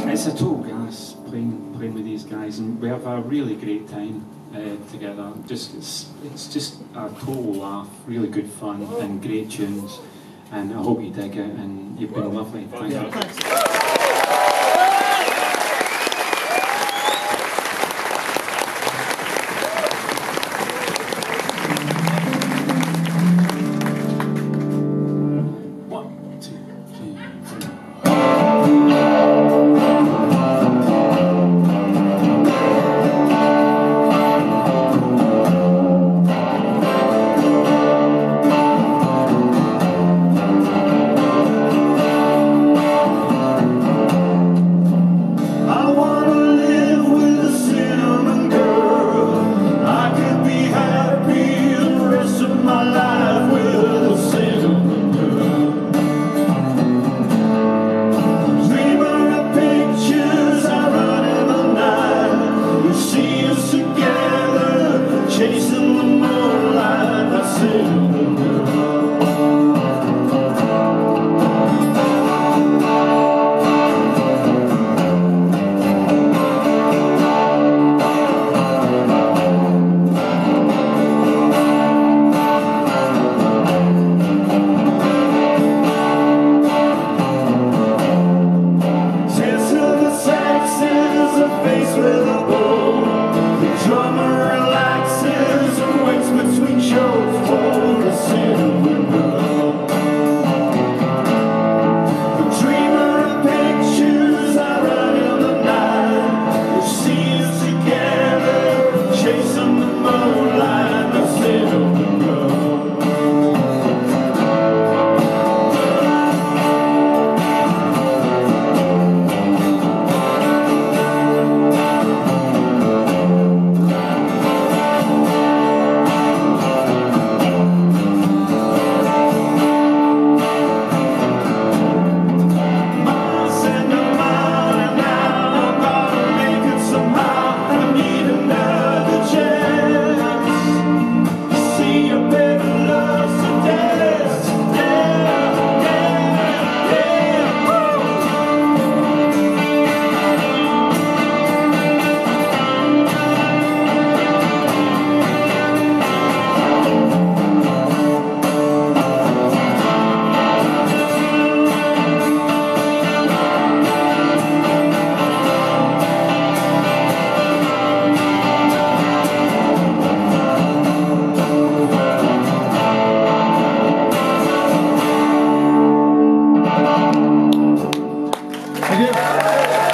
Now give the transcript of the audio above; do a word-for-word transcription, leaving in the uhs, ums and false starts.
it's a total gas playing playing with these guys, and we have a really great time uh, together. Just it's, it's just a total laugh, really good fun, and great tunes. And I hope you dig it, and you've been lovely. Thank you. Thank you.